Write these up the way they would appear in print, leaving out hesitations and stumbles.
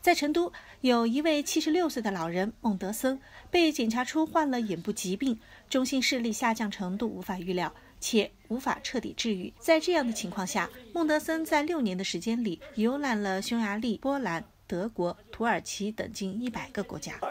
在成都，有一位76岁的老人孟德森被检查出患了眼部疾病，中性视力下降程度无法预料，且无法彻底治愈。在这样的情况下，孟德森在6年的时间里游览了匈牙利、波兰、德国、土耳其等近100个国家。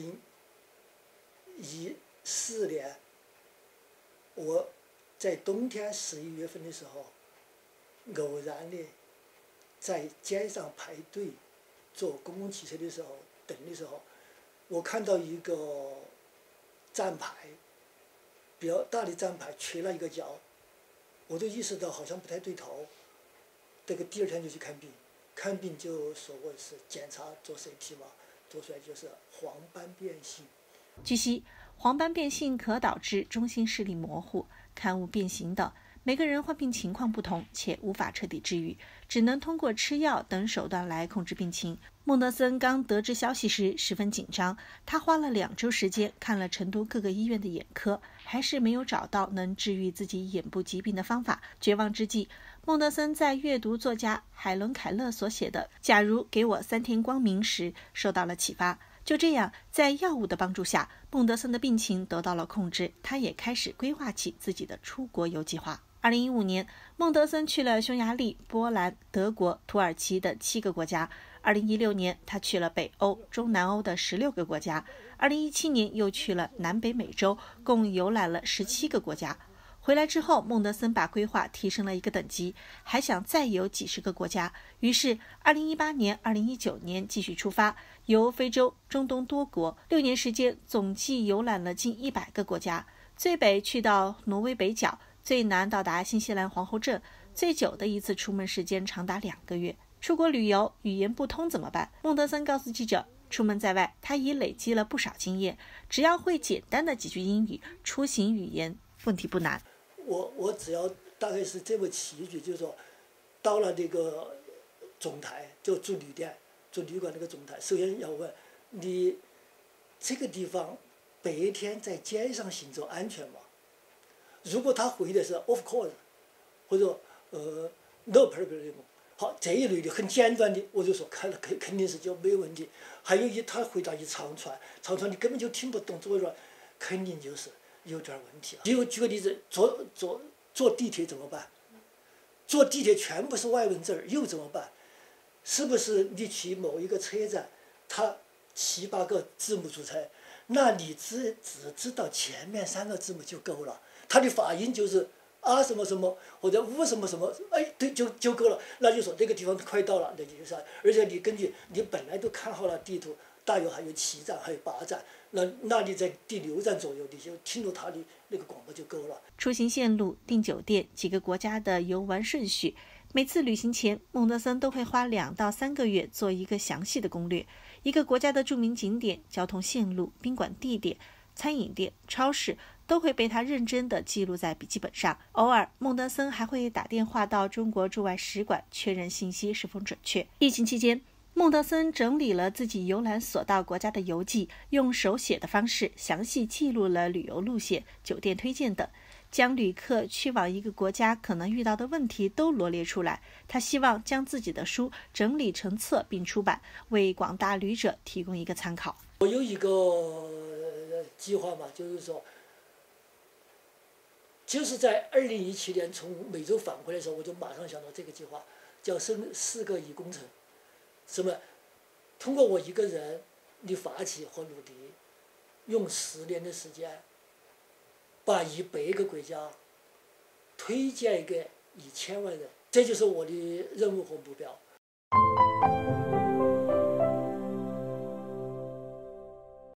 2014年，我在冬天11月份的时候，偶然的在街上排队坐公共汽车的时候，等的时候，我看到一个站牌，比较大的站牌缺了一个角，我就意识到好像不太对头。这个第2天就去看病，看病就说我是检查做 CT 嘛，做出来就是黄斑变性。 据悉，黄斑变性可导致中性视力模糊、看物变形等。每个人患病情况不同，且无法彻底治愈，只能通过吃药等手段来控制病情。孟德森刚得知消息时十分紧张，他花了2周时间看了成都各个医院的眼科，还是没有找到能治愈自己眼部疾病的方法。绝望之际，孟德森在阅读作家海伦·凯勒所写的《假如给我3天光明》时受到了启发。就这样，在药物的帮助下，孟德森的病情得到了控制，他也开始规划起自己的出国游计划。2015年，孟德森去了匈牙利、波兰、德国、土耳其等7个国家。2016年，他去了北欧、中南欧的16个国家。2017年又去了南北美洲，共游览了17个国家。回来之后，孟德森把规划提升了一个等级，还想再游几十个国家。于是2018年、2019年继续出发，游非洲、中东多国，6年时间总计游览了近100个国家。最北去到挪威北角，最南到达新西兰皇后镇，最久的一次出门时间长达2个月。出国旅游语言不通怎么办？孟德森告诉记者，出门在外他已累积了不少经验，只要会简单的几句英语，出行语言问题不难。 我只要大概是这么起一句，就是说，到了那个总台，就住旅店、住旅馆那个总台，首先要问你这个地方白天在街上行走安全吗？如果他回的是 of course， 或者no problem， 好，这一类的很简短的，我就说肯定是就没有问题。还有他回答一长串你根本就听不懂，左转肯定就是有点问题了。举个例子，坐地铁怎么办？坐地铁全部是外文字儿，又怎么办？是不是你去某一个车站，它7、8个字母组成，那你只知道前面3个字母就够了。它的发音就是啊什么什么或者呜什么什么，哎，对，就够了。那就说这个地方快到了，那就是。而且你根据你本来都看好了地图，大约还有7站，还有8站，那你在第6站左右，你就听着它的那个广播就够了。 出行线路、订酒店、几个国家的游玩顺序，每次旅行前，孟德森都会花2到3个月做一个详细的攻略。一个国家的著名景点、交通线路、宾馆地点、餐饮店、超市都会被他认真地记录在笔记本上。偶尔，孟德森还会打电话到中国驻外使馆确认信息是否准确。疫情期间，孟德森整理了自己游览所到国家的游记，用手写的方式详细记录了旅游路线、酒店推荐等，将旅客去往一个国家可能遇到的问题都罗列出来。他希望将自己的书整理成册并出版，为广大旅者提供一个参考。 我有一个计划嘛，就是在2017年从美洲返回来的时候，我就马上想到这个计划，叫4个1工程。什么？通过我一个人的发起和努力，用10年的时间，把100个国家推荐给1000万人，这就是我的任务和目标。